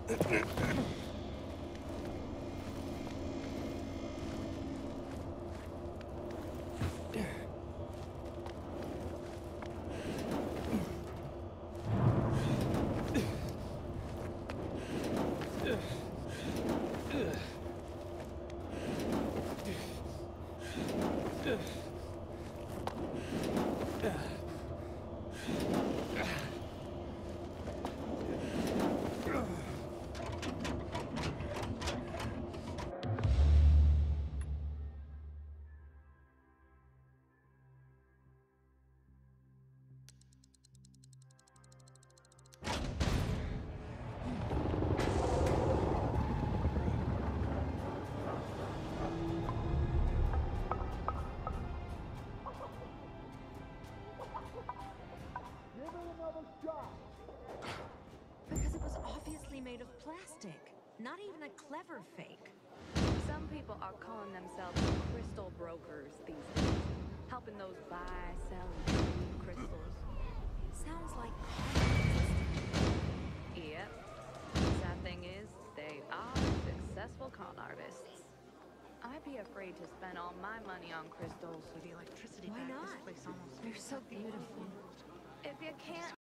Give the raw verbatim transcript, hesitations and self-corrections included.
Because it was obviously made of plastic. Not even a clever fake. Some people are calling themselves crystal brokers these days, helping those buy, sell, and trade crystals. Sounds like... Yep. Sad thing is, they are successful con artists. I'd be afraid to spend all my money on crystals. The electricity Why back not? this place almost They're so beautiful. If you can't